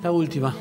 La última.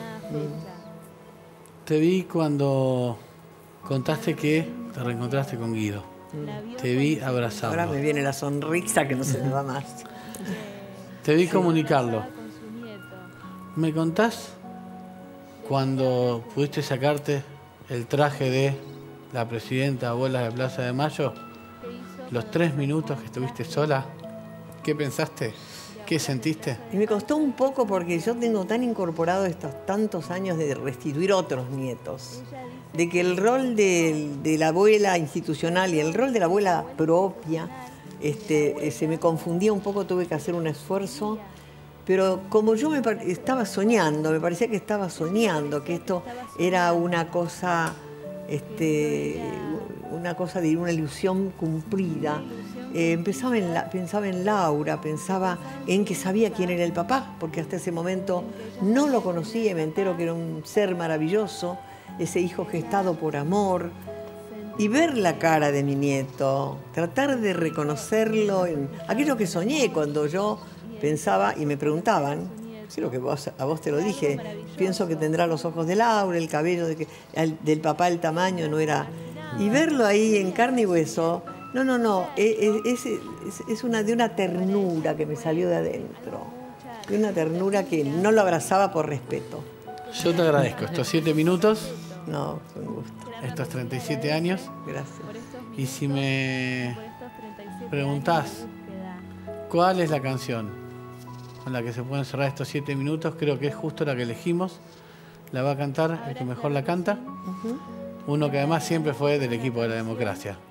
Te vi cuando contaste que te reencontraste con Guido. Te vi abrazarlo. Ahora me viene la sonrisa que no se me va más. Te vi comunicarlo. ¿Me contás cuando pudiste sacarte el traje de la presidenta abuela de Plaza de Mayo? Los 3 minutos que estuviste sola, ¿qué pensaste? ¿Qué sentiste? Y me costó un poco porque yo tengo tan incorporado estos tantos años de restituir otros nietos, de que el rol de la abuela institucional y el rol de la abuela propia se me confundía un poco, tuve que hacer un esfuerzo, pero como yo estaba soñando, me parecía que estaba soñando, que esto era una cosa de una ilusión cumplida. Pensaba en Laura, pensaba en que sabía quién era el papá, porque hasta ese momento no lo conocía y me entero que era un ser maravilloso, ese hijo gestado por amor. Y ver la cara de mi nieto, tratar de reconocerlo en aquello que soñé cuando yo pensaba y me preguntaban, creo que a vos te lo dije, pienso que tendrá los ojos de Laura, el cabello del papá, el tamaño no era... Y verlo ahí en carne y hueso, es de una ternura que me salió de adentro, de una ternura que no lo abrazaba por respeto. Yo te agradezco estos 7 minutos. No, fue un gusto. Estos 37 años. Gracias. Y si me preguntás cuál es la canción con la que se pueden cerrar estos 7 minutos, creo que es justo la que elegimos. La va a cantar el que mejor la canta. Uno que además siempre fue del equipo de la democracia.